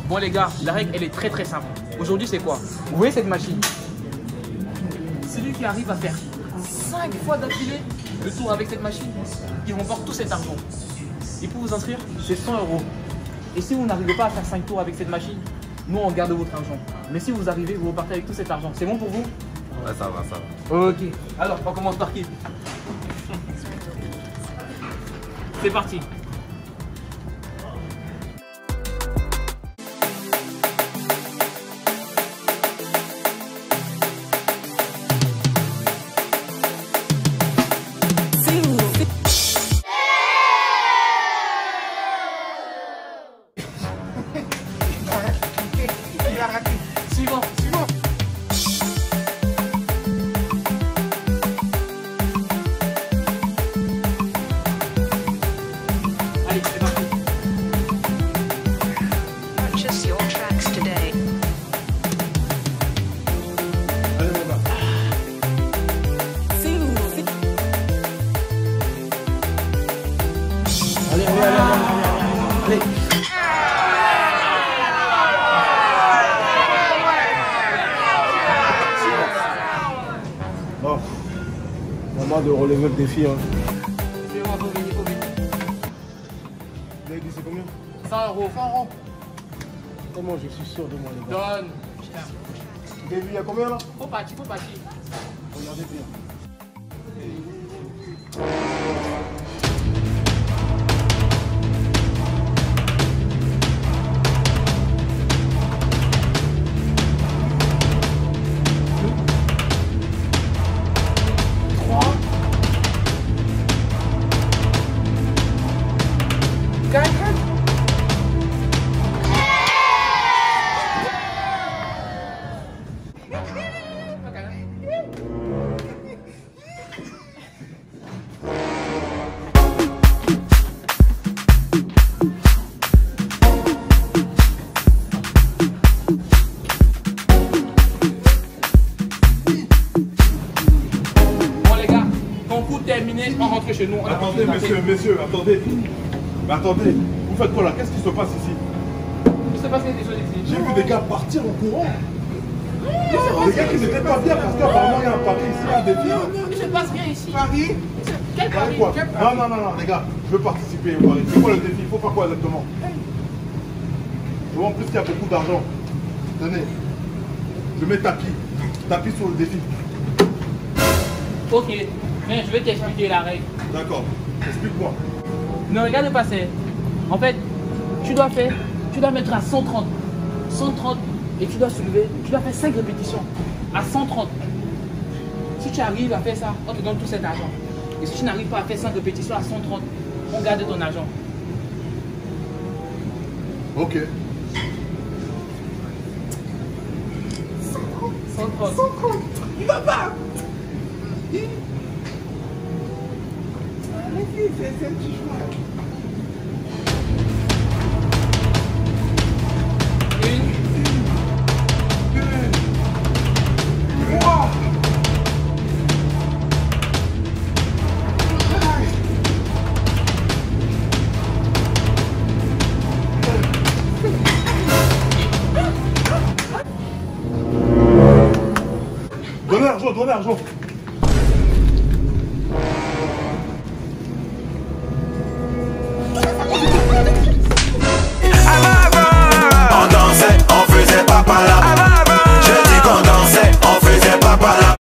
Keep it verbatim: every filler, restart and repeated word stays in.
Bon les gars, la règle elle est très très simple. Aujourd'hui c'est quoi? Vous voyez cette machine? Celui qui arrive à faire cinq fois d'affilée le tour avec cette machine, il remporte tout cet argent. Et pour vous inscrire, c'est cent euros. Et si vous n'arrivez pas à faire cinq tours avec cette machine, nous on garde votre argent. Mais si vous arrivez, vous repartez avec tout cet argent. C'est bon pour vous? Ouais, ça va, ça va. Ok. Alors, on commence par qui? C'est parti. Suivant, suivant. Allez, c'est parti. Purchase your tracks today. Allez, on va. Allez, allez, allez, allez, allez. Bon, moment de relever le défi. Hein. C'est bon, faut gagner, faut gagner. Vous avez dit c'est combien? cent euros. cent euros. Comment je suis sûr de moi, les gars. Donne. Putain. Vous avez vu, il y a combien là? Faut partir, faut partir. Regardez bien. Terminé, on rentre chez nous. On attendez, messieurs, messieurs, attendez. Mais attendez, vous faites quoi là? Qu'est-ce qui se passe ici? Il se passe des choses ici. J'ai vu des gars partir en courant. Des gars qui n'étaient pas bien parce qu'apparemment il y a un pari ici, un défi. Il ne se passe rien ici. Paris? Quel pari? Quoi? Non, non, non, non, les gars, je veux participer au pari. C'est quoi le défi? Il faut faire quoi exactement? Je vois en plus qu'il y a beaucoup d'argent. Tenez, je mets tapis. Tapis sur le défi. Ok, mais je vais t'expliquer la règle. D'accord, explique-moi. Ne regarde pas ça. En fait, tu dois faire, tu dois mettre à cent trente. cent trente et tu dois soulever, tu dois faire cinq répétitions à cent trente. Si tu arrives à faire ça, on te donne tout cet argent. Et si tu n'arrives pas à faire cinq répétitions à cent trente, on garde ton argent. Ok. cent trente. cent trente. Il va pas. Allez-y, c'est un petit choix. Une. Deux. Trois. Donnez l'argent, donnez l'argent.